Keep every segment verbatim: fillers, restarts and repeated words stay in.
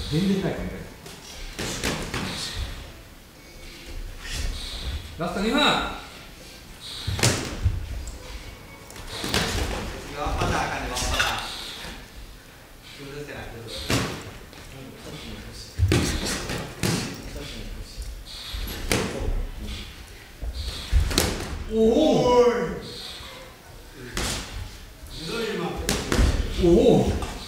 全然ないかみたいな。ラストにふん。おお。おお。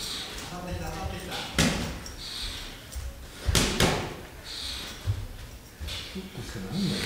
結構しかないんだよ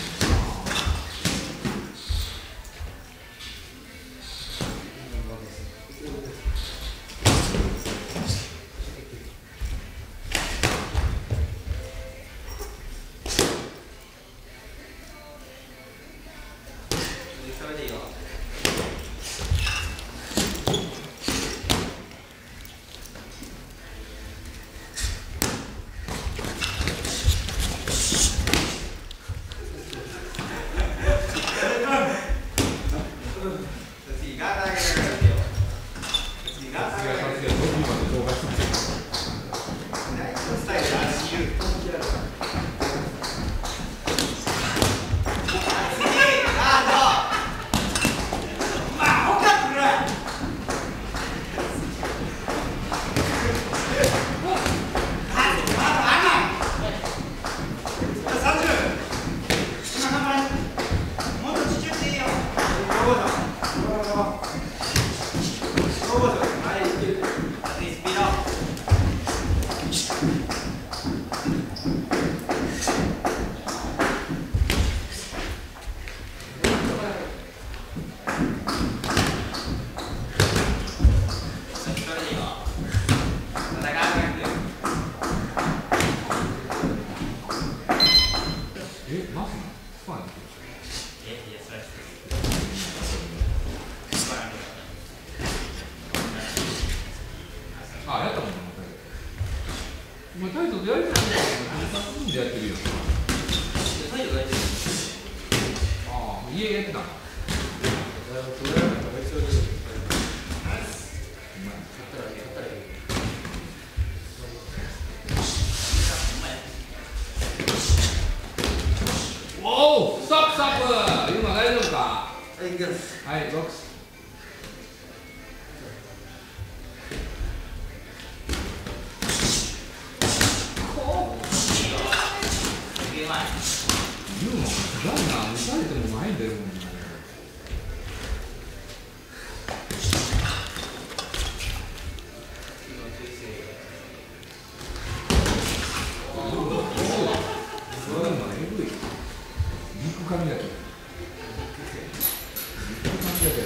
あ、やったもんね。もうタイトルやりたいんだけど、でやってるよ。タイトルやってる。ああ、家やってたんだ。おお、ストップストップ。今大丈夫か。はい、行きます。はい、ロックス。ユーモン、ランナー打たれてもないんだよ、もんね。ビッグ髪だけ。ビッグ髪だけ。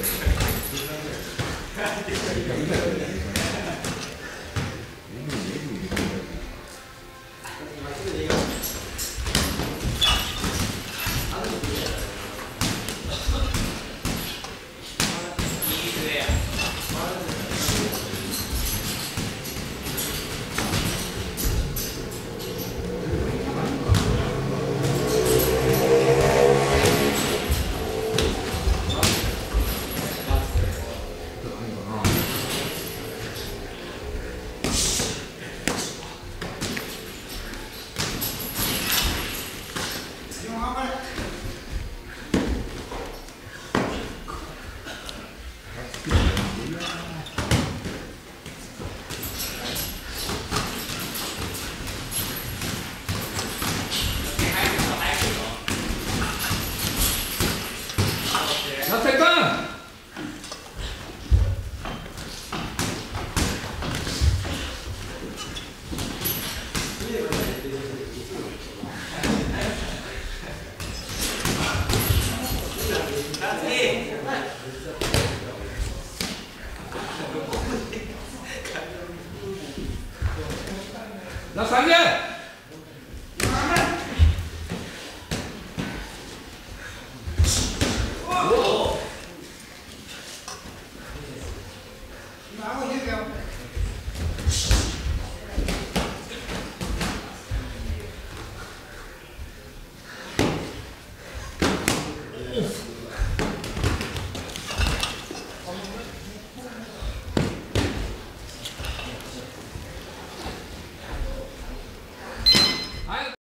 ラストさんじゅう。